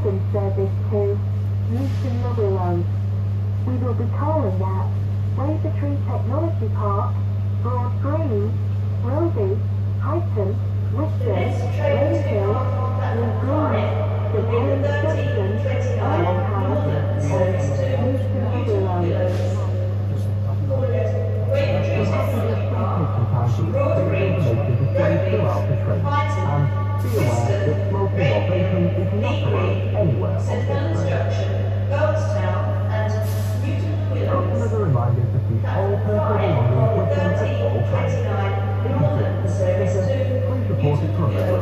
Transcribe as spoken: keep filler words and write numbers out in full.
organ service to Newton-le-Willows. We will be calling at Wavertree Technology Park, Broad Green, Roby, Highton, Wiston, Rainhill, New Green, St Helens Junction, Ironhouse, and Newton-le-Willows. Broad Green, Roby, Highton, Wiston, Rainhill, New Green, St Helens Junction, Goldstown, and Newton-le-Willows. Customers are reminded to keep all personal belongings with them at all times. thirteen twenty-nine, modern service to Please report it to a member